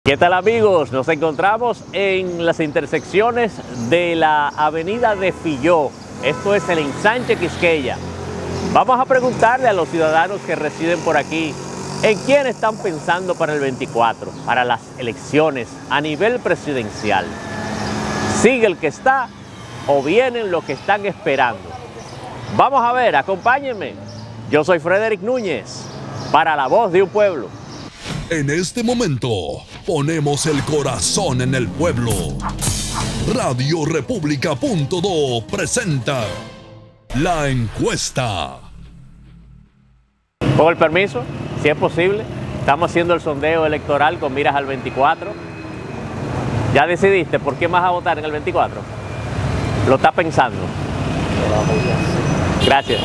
¿Qué tal, amigos? Nos encontramos en las intersecciones de la avenida de Filló. Esto es el ensanche Quisqueya. Vamos a preguntarle a los ciudadanos que residen por aquí en quién están pensando para el 24, para las elecciones a nivel presidencial. ¿Sigue el que está o vienen los que están esperando? Vamos a ver, acompáñenme. Yo soy Frederick Núñez para La Voz de un Pueblo. En este momento, ponemos el corazón en el pueblo. Radio República.do presenta La Encuesta. Con el permiso, si es posible, estamos haciendo el sondeo electoral con miras al 24. ¿Ya decidiste por qué vas a votar en el 24? ¿Lo estás pensando? Gracias.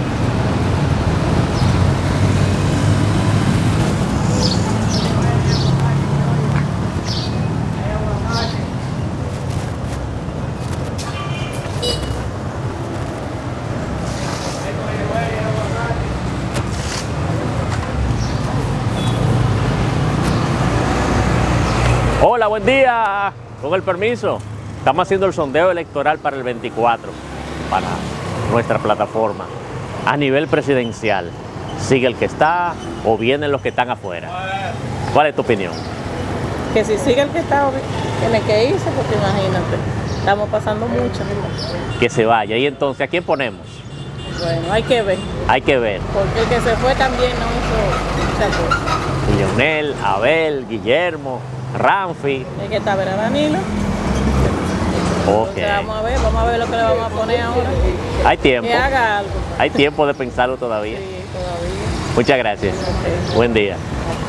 Hola, buen día. Con el permiso, estamos haciendo el sondeo electoral para el 24, para nuestra plataforma, a nivel presidencial. ¿Sigue el que está o vienen los que están afuera? ¿Cuál es tu opinión? Que si sigue el que está, tiene que irse, porque imagínate, estamos pasando mucho. Que se vaya. ¿Y entonces a quién ponemos? Bueno, hay que ver. Hay que ver. Porque el que se fue también no hizo muchas cosas. Leonel, Abel, Guillermo, Ramfi. Hay que estar ver a Danilo. Ok. Entonces vamos a ver lo que le vamos a poner ahora. Hay tiempo. Que haga algo. Hay tiempo de pensarlo todavía. Sí, todavía. Muchas gracias. Ok. Buen día.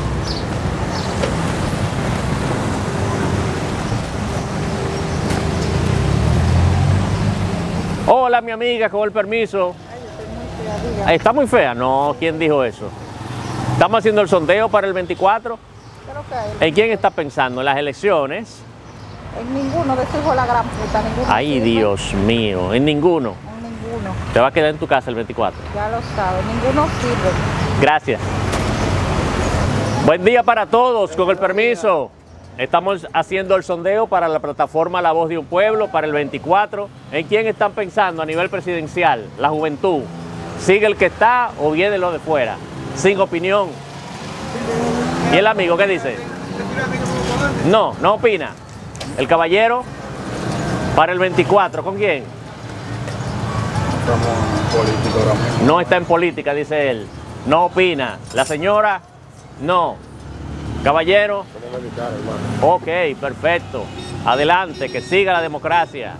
Hola, mi amiga, con el permiso. ¿Está muy fea? No, ¿quién dijo eso? Estamos haciendo el sondeo para el 24. ¿En quién está pensando? ¿En las elecciones? En ninguno de esos hijos de la gran puta, ninguno. Ay, sirve. Dios mío, en ninguno. En ninguno, Te vas a quedar en tu casa el 24. ya lo sabes, ninguno sirve. Gracias. Buen día para todos, con el permiso. Estamos haciendo el sondeo para la plataforma La Voz de un Pueblo para el 24. ¿En quién están pensando a nivel presidencial? La juventud. ¿Sigue el que está o viene lo de fuera? Sin opinión. ¿Y el amigo qué dice? No, no opina. ¿El caballero? Para el 24, ¿con quién? Estamos en política ahora mismo. No está en política, dice él. No opina. ¿La señora? No. ¿Caballero? Somos militares, hermano. Ok, perfecto. Adelante, que siga la democracia.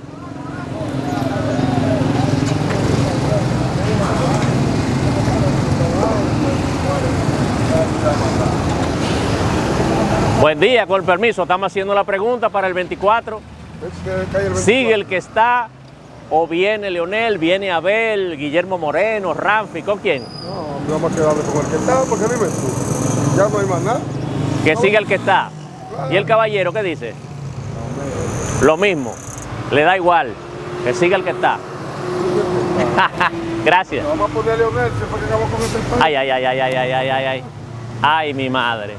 Buen día, con el permiso. Estamos haciendo la pregunta para el 24. ¿Sigue el que está o viene Leonel, viene Abel, Guillermo Moreno, Ramfi? ¿Con quién? No, vamos a quedarle con el que está, porque dime tú. Ya no hay más nada. Que siga el que está. ¿Y el caballero qué dice? Lo mismo. Le da igual. Que siga el que está. Gracias. Vamos a ponerle a Leonel, siempre que acabamos con este país. Ay, ay, ay, ay, ay, ay, ay, ay, ay. Ay, mi madre.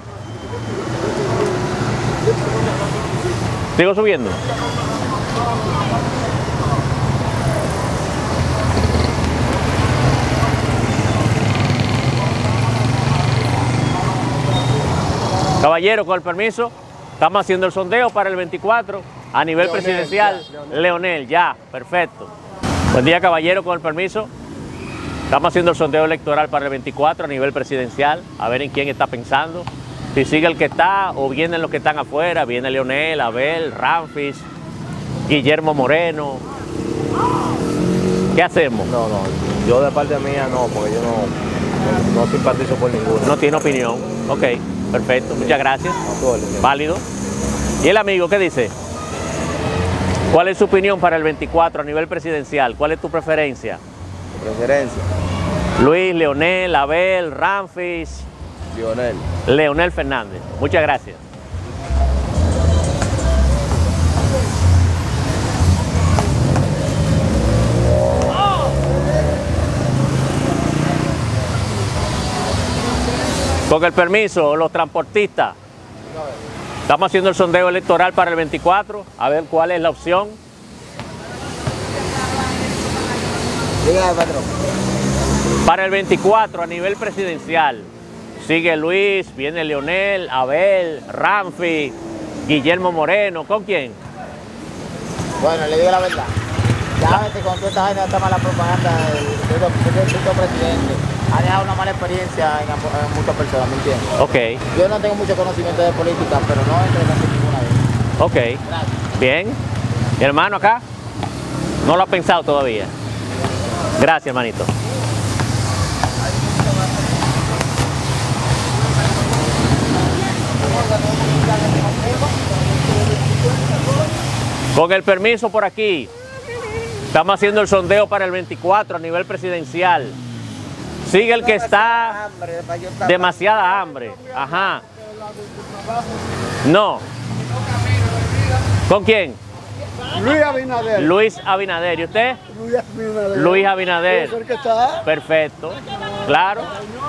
¿Sigo subiendo? Caballero, con el permiso, estamos haciendo el sondeo para el 24 a nivel Leonel, presidencial. ya, Leonel, ya, perfecto. Buen día, caballero, con el permiso. Estamos haciendo el sondeo electoral para el 24 a nivel presidencial, a ver en quién está pensando. Si sigue el que está o vienen los que están afuera, viene Leonel, Abel, Ramfis, Guillermo Moreno. ¿Qué hacemos? No, yo de parte mía no, porque yo no simpatizo por ninguno. No tiene opinión. Ok, perfecto, muchas gracias. A tu orden. Válido. ¿Y el amigo qué dice? ¿Cuál es su opinión para el 24 a nivel presidencial? ¿Cuál es tu preferencia? Tu preferencia, Luis, Leonel, Abel, Ramfis, Lionel. Leonel Fernández. Muchas gracias. Con el permiso, los transportistas. Estamos haciendo el sondeo electoral para el 24, a ver cuál es la opción. Diga, patrón. Para el 24 a nivel presidencial, sigue Luis, viene Leonel, Abel, Ramfi, Guillermo Moreno. ¿Con quién? Bueno, le digo la verdad. Ya a veces con toda esta vaina está mala propaganda del presidente. Ha dejado una mala experiencia en muchas personas, ¿me entiendes? Ok, Yo no tengo mucho conocimiento de política, pero no entro en ninguna de ellas. ok. Gracias. Bien. ¿Mi hermano acá? No lo ha pensado todavía. Gracias, hermanito. Con el permiso por aquí, estamos haciendo el sondeo para el 24 a nivel presidencial. Sigue el que está demasiada hambre. Ajá. No. ¿Con quién? Luis Abinader. Luis Abinader. ¿Y usted? Luis Abinader. Luis Abinader. ¿Es el que está? Perfecto. Claro.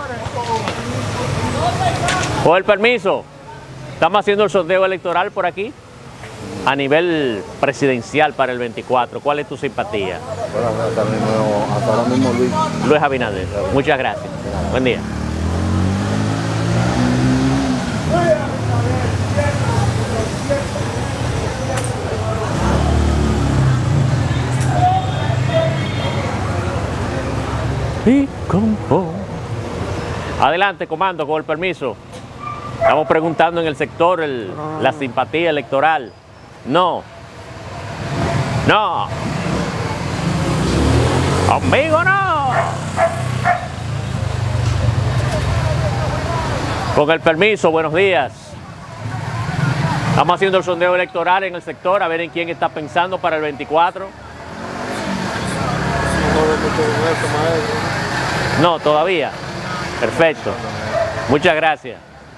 Con el permiso, estamos haciendo el sondeo electoral por aquí a nivel presidencial para el 24. ¿Cuál es tu simpatía? Hasta ahora mismo Luis. Luis Abinader. Muchas gracias. Buen día. Adelante, comando, con el permiso. Estamos preguntando en el sector la simpatía electoral. No. No. Conmigo no. Con el permiso, buenos días. Estamos haciendo el sondeo electoral en el sector, a ver en quién está pensando para el 24. No, todavía. Perfecto. Muchas gracias.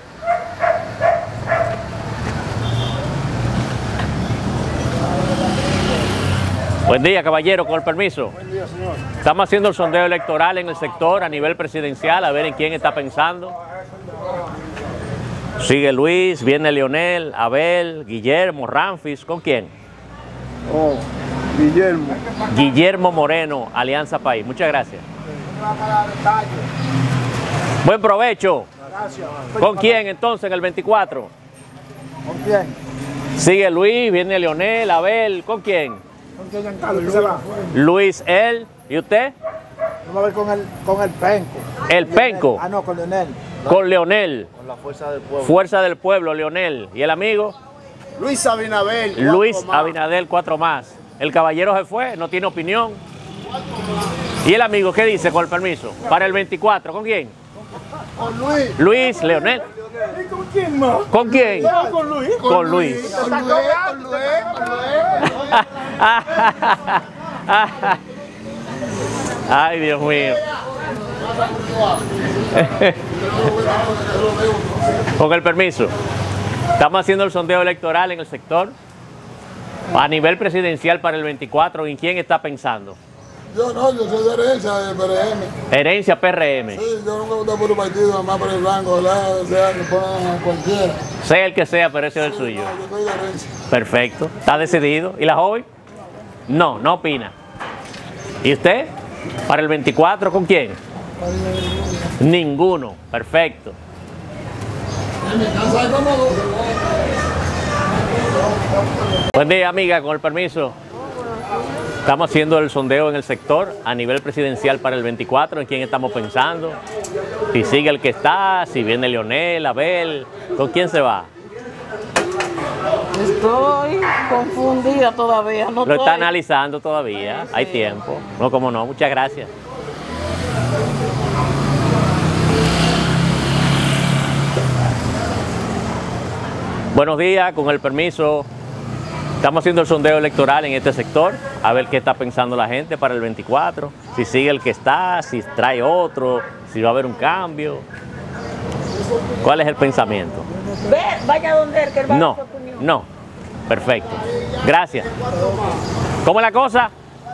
Buen día, caballero, con el permiso. Buen día, señor. Estamos haciendo el sondeo electoral en el sector a nivel presidencial, a ver en quién está pensando. Sigue Luis, viene Leonel, Abel, Guillermo, Ramfis. ¿Con quién? Oh, Guillermo. Guillermo Moreno, Alianza País. Muchas gracias. Buen provecho. Gracias. ¿Con quién entonces en el 24? ¿Con quién? Sigue Luis, viene Leonel, Abel. ¿Con quién? ¿Con quién, Giancarlo? ¿Qué se va? Luis, él. ¿Y usted? Vamos a ver con el Penco. El Penco. Ah, no, con Leonel. Con Leonel. Con la fuerza del pueblo. Fuerza del pueblo, Leonel. ¿Y el amigo? Luis Abinader. Luis Abinader, 4 más. El caballero se fue, no tiene opinión. ¿Y el amigo qué dice, con el permiso? Para el 24, ¿con quién? Con Luis. Luis, Leonel. ¿Y con quién más? ¿Con quién? Con Luis. Con Luis. Con Luis. Ay, Dios mío. Con el permiso. Estamos haciendo el sondeo electoral en el sector a nivel presidencial para el 24. ¿En quién está pensando? Yo no, yo soy de herencia de PRM. Herencia PRM. Sí, yo nunca voté por un partido, más por el blanco, ¿verdad? O sea, que pongan a cualquiera. Sea el que sea, pero ese es el suyo. No, yo soy de herencia. Perfecto. ¿Está decidido? ¿Y la joven? No, no opina. ¿Y usted? ¿Para el 24 con quién? Ninguno. Perfecto. Buen día, amiga, con el permiso. Estamos haciendo el sondeo en el sector a nivel presidencial para el 24, en quién estamos pensando. Si sigue el que está, si viene Leonel, Abel, ¿con quién se va? Estoy confundida todavía. No Lo está estoy- analizando todavía, hay tiempo. No, como no, muchas gracias. Buenos días, con el permiso. Estamos haciendo el sondeo electoral en este sector, a ver qué está pensando la gente para el 24. Si sigue el que está, si trae otro, si va a haber un cambio. ¿Cuál es el pensamiento? Ve, vaya donde él, que él va a No, dar su opinión. no. Perfecto. Gracias. ¿Cómo es la cosa?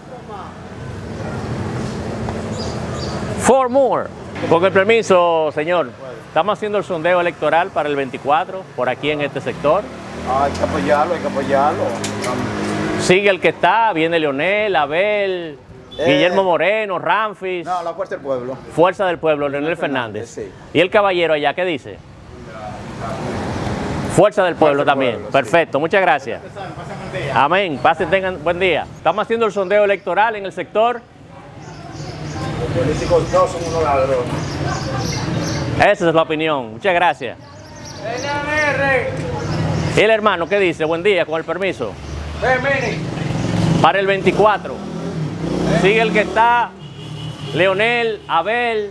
4 more. Con el permiso, señor. Estamos haciendo el sondeo electoral para el 24, por aquí en este sector. Hay que apoyarlo, hay que apoyarlo. Sigue el que está, viene Leonel, Abel, Guillermo Moreno, Ramfis. No, la Fuerza del Pueblo. Fuerza del Pueblo, Leonel Fernández. Sí. ¿Y el caballero allá qué dice? Fuerza del Pueblo también. Pueblo, Perfecto, muchas gracias. Amén. Pasen, tengan buen día. Estamos haciendo el sondeo electoral en el sector. Los políticos no son unos ladrones. Esa es la opinión. Muchas gracias. ¿Y el hermano qué dice? Buen día, con el permiso. Para el 24. Sigue el que está, Leonel, Abel.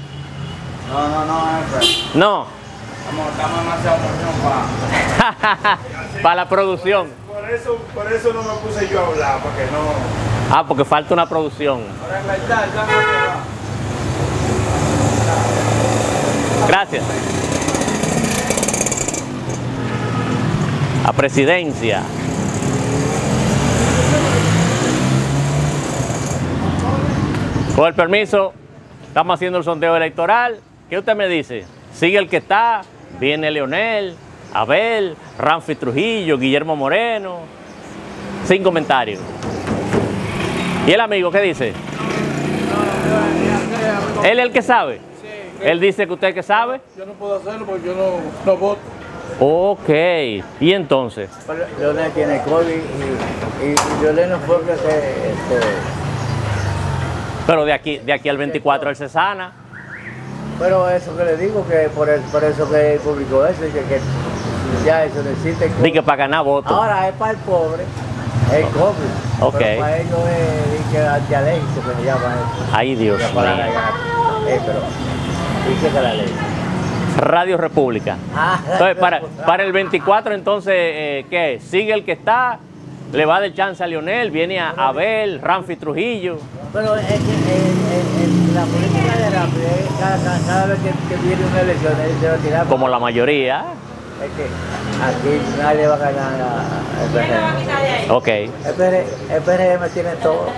No. Estamos demasiado emocionados para la producción. Por eso no me puse yo a hablar, porque no. Ah, porque falta una producción. Gracias. A presidencia. Con el permiso, estamos haciendo el sondeo electoral. ¿Qué usted me dice? Sigue el que está, viene Leonel, Abel, Ramfis Trujillo, Guillermo Moreno. Sin comentarios. ¿Y el amigo qué dice? ¿Él es el que sabe? Él dice que usted que sabe. Yo no puedo hacerlo porque yo no voto. Ok. ¿Y entonces? Leonel tiene COVID y Leonel no fue que Pero de aquí al 24 él se sana. Pero eso que le digo, que por eso que él publicó eso, que ya eso no existe. Di que para ganar votos. Ahora es para el pobre, el COVID. Ok. Pero para ellos es antialérgico que se llama eso. Ay, Dios mío. Pero dice que la ley. Radio República. Entonces, para el 24, entonces, ¿qué? Sigue el que está, le va a dar chance a Leonel, viene a Abel, Ramfis Trujillo. Pero es que la política de Ramfis, cada vez que viene una elección, él se va a tirar. Como la mayoría. Es que aquí nadie va a ganar el PRM. Ok. El PRM tiene todo.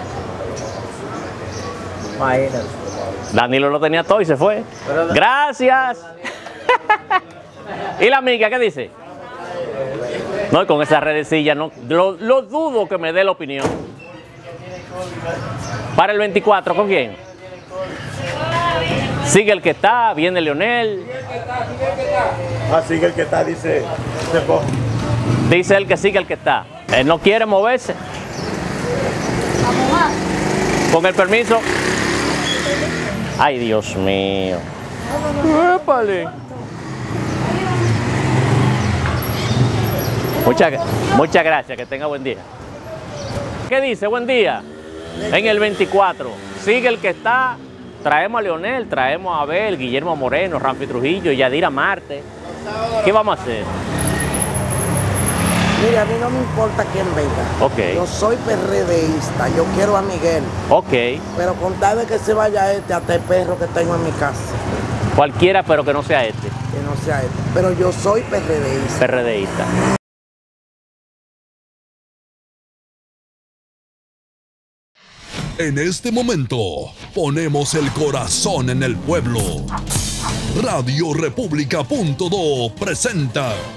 Imagínate. Danilo lo tenía todo y se fue. Gracias. ¿Y la amiga qué dice? No, y con esa redecilla no, lo dudo que me dé la opinión. Para el 24, ¿con quién? Sigue el que está, viene Leonel. Sigue el que está, dice. Dice él que sigue el que está. Él no quiere moverse. Con el permiso. Ay, Dios mío. ¡Épale! Muchas gracias, que tenga buen día. ¿Qué dice? Buen día. En el 24, sigue el que está, traemos a Leonel, traemos a Abel, Guillermo Moreno, Ramfis Trujillo, Yadira Marte. ¿Qué vamos a hacer? Mire, a mí no me importa quién venga. Ok. Yo soy PRDista, yo quiero a Miguel. Ok. Pero con tal de que se vaya hasta el perro que tengo en mi casa. Cualquiera, pero que no sea este. Que no sea este. Pero yo soy PRDista. PRDista. En este momento, ponemos el corazón en el pueblo. Radio República.do presenta